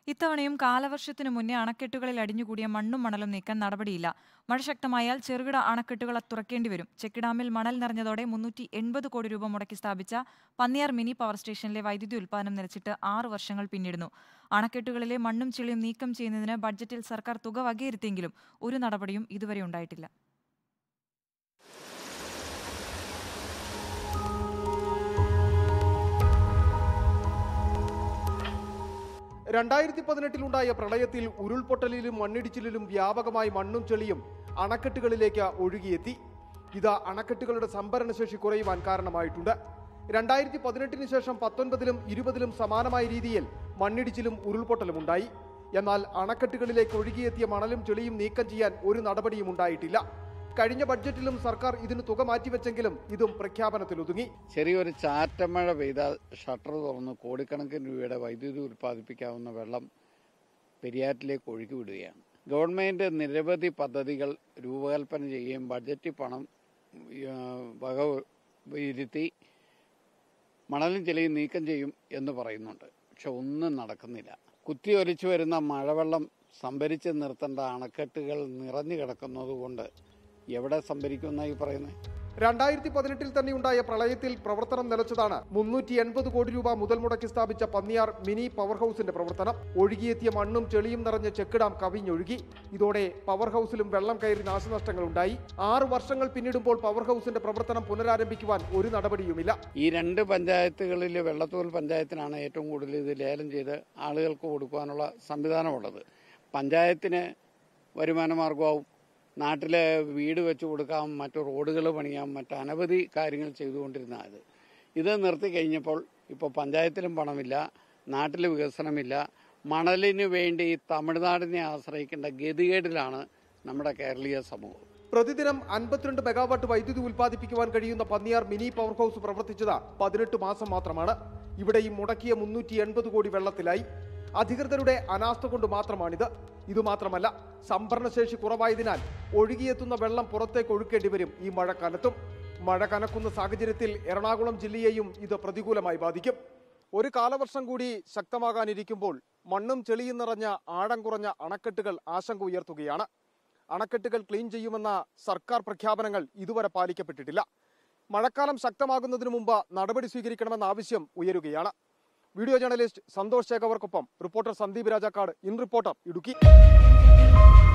ഇത്തവണയും കാലവർഷത്തിനു മുന്നേ അണക്കെട്ടുകളിൽ അടിഞ്ഞുകൂടിയ മണ്ണും മണലും നീക്കാൻ നടപടിയില്ല. മഴ ശക്തമായാൽ ചെറുകിട അണക്കെട്ടുകൾ തുറക്കേണ്ടി വരും. ചെക്ക് ഡാമിൽ മണൽ നിറഞ്ഞതോടെ 380 കോടി രൂപ മുടക്കി സ്ഥാപിച്ച പന്നിയാർ മിനി പവർ സ്റ്റേഷനിലെ വൈദ്യുതി ഉൽപ്പാദനം നിലച്ചിട്ട് 6 വർഷങ്ങൾ പിന്നിടുന്നു. അണക്കെട്ടുകളിലെ മണ്ണും ചെളിയും നീക്കം ചെയ്യുന്നതിന് ബഡ്ജറ്റിൽ സർക്കാർ തുക വകയിരുത്തിയെങ്കിലും ഒരു നടപടിയും ഇതുവരെ ഉണ്ടായിട്ടില്ല. 2018 പ്രളയത്തിൽ ഉരുൾപൊട്ടലിലും മണ്ണിടിച്ചിലിലും വ്യാപകമായി മണ്ണും ചെളിയും അണക്കെട്ടുകളിലേക്ക് ഒഴുകിയെത്തി. ഇത് അണക്കെട്ടുകളുടെ സംഭരണശേഷി കുറയുവാൻ കാരണമായിട്ടുണ്ട്. 2018 ശേഷം 19ലും 20ലും സമാനമായ രീതിയിൽ മണ്ണിടിച്ചിലും ഉരുൾപൊട്ടലും ഉണ്ടായി. എന്നാൽ അണക്കെട്ടുകളിലേക്ക് ഒഴുകിയെത്തിയ മണലും ചെളിയും നീക്കം ചെയ്യാൻ ഒരു നടപടിയും ഉണ്ടായിട്ടില്ല. കഴിഞ്ഞ ബഡ്ജറ്റിലും സർക്കാർ ഇതിന് തുക മാറ്റിവെച്ചെങ്കിലും ഇതും പ്രഖ്യാപനത്തിലൊതുങ്ങി. ചെറിയൊരു ചാറ്റമഴ പെയ്താൽ ഷട്ടർ തുറന്ന് കോടിക്കണക്കിന് രൂപയുടെ വൈദ്യുതി ഉൽപ്പാദിപ്പിക്കാവുന്ന വെള്ളം പെരിയാറ്റിലേക്ക് ഒഴുകിവിടുകയാണ്. ഗവൺമെന്റ് നിരവധി പദ്ധതികൾ രൂപകൽപ്പന ചെയ്യുകയും ബഡ്ജറ്റിൽ പണം വകയിരുത്തി മണലും ചെളിയും നീക്കം ചെയ്യും എന്ന് പറയുന്നുണ്ട്. പക്ഷെ ഒന്നും നടക്കുന്നില്ല. കുത്തിയൊലിച്ചു വരുന്ന മഴവെള്ളം സംഭരിച്ച് നിർത്തേണ്ട അണക്കെട്ടുകൾ നിറഞ്ഞു കിടക്കുന്നതുകൊണ്ട് എവിടെ സംഭരിക്കുമെന്നായി പറയുന്നത്? 2018 തന്നെ ഉണ്ടായ പ്രളയത്തിൽ പ്രവർത്തനം നിലച്ചതാണ് 380 കോടി രൂപ മുതൽ മുടക്കി സ്ഥാപിച്ച പന്നിയാർ മിനി പവർ ഹൌസിന്റെ പ്രവർത്തനം. ഒഴുകിയെത്തിയ മണ്ണും ചെളിയും നിറഞ്ഞ ചെക്ക് ഡാം കവിഞ്ഞൊഴുകി. ഇതോടെ പവർ ഹൌസിലും വെള്ളം കയറി നാശനഷ്ടങ്ങൾ ഉണ്ടായി. 6 വർഷങ്ങൾ പിന്നിടുമ്പോൾ പവർ ഹൌസിന്റെ പ്രവർത്തനം പുനരാരംഭിക്കുവാൻ ഒരു നടപടിയുമില്ല. ഈ 2 പഞ്ചായത്തുകളിൽ വെള്ളത്തൂൽ പഞ്ചായത്തിനാണ് ഏറ്റവും കൂടുതൽ ഇത് ലേലം ചെയ്ത് ആളുകൾക്ക് കൊടുക്കുവാനുള്ള സംവിധാനമുള്ളത്. പഞ്ചായത്തിന് വരുമാന മാർഗമാവും, നാട്ടിലെ വീട് വെച്ച് കൊടുക്കാം, മറ്റു റോഡുകൾ പണിയാം, അനവധി കാര്യങ്ങൾ ചെയ്തുകൊണ്ടിരുന്ന ഇത് നിർത്തി കഴിഞ്ഞപ്പോൾ ഇപ്പോൾ പഞ്ചായത്തിലും പണമില്ല, നാട്ടിൽ വികസനമില്ല. മണലിന് വേണ്ടി തമിഴ്നാടിനെ ആശ്രയിക്കേണ്ട ഗതികേടിലാണ് നമ്മുടെ കേരളീയ സമൂഹം. പ്രതിദിനം 52 മെഗാവാട്ട് വൈദ്യുതി ഉൽപ്പാദിപ്പിക്കുവാൻ കഴിയുന്ന പന്നിയാർ മിനി പവർ ഹൌസ് പ്രവർത്തിച്ചത് 18 മാസം മാത്രമാണ്. ഇവിടെയും മുടക്കിയ 380 കോടി വെള്ളത്തിലായി. അധികൃതരുടെ അനാസ്ഥ കൊണ്ട് മാത്രമാണിത്. ഇതുമാത്രമല്ല, സംഭരണശേഷി കുറവായതിനാൽ ഒഴുകിയെത്തുന്ന വെള്ളം പുറത്തേക്ക് ഒഴുക്കേണ്ടി വരും ഈ മഴക്കാലത്തും. മഴ കനക്കുന്ന സാഹചര്യത്തിൽ എറണാകുളം ജില്ലയെയും ഇത് പ്രതികൂലമായി ബാധിക്കും. ഒരു കാലവർഷം കൂടി ശക്തമാകാനിരിക്കുമ്പോൾ മണ്ണും ചെളിയും നിറഞ്ഞ ആഴം കുറഞ്ഞ അണക്കെട്ടുകൾ ആശങ്ക ഉയർത്തുകയാണ്. അണക്കെട്ടുകൾ ക്ലീൻ ചെയ്യുമെന്ന സർക്കാർ പ്രഖ്യാപനങ്ങൾ ഇതുവരെ പാലിക്കപ്പെട്ടിട്ടില്ല. മഴക്കാലം ശക്തമാകുന്നതിനു മുമ്പ് നടപടി സ്വീകരിക്കണമെന്ന ആവശ്യം ഉയരുകയാണ്. വീഡിയോ ജേർണലിസ്റ്റ് സന്തോഷ് ചേകവർക്കൊപ്പം reporter Sandeep Rajakkad, in reporter, Idukki.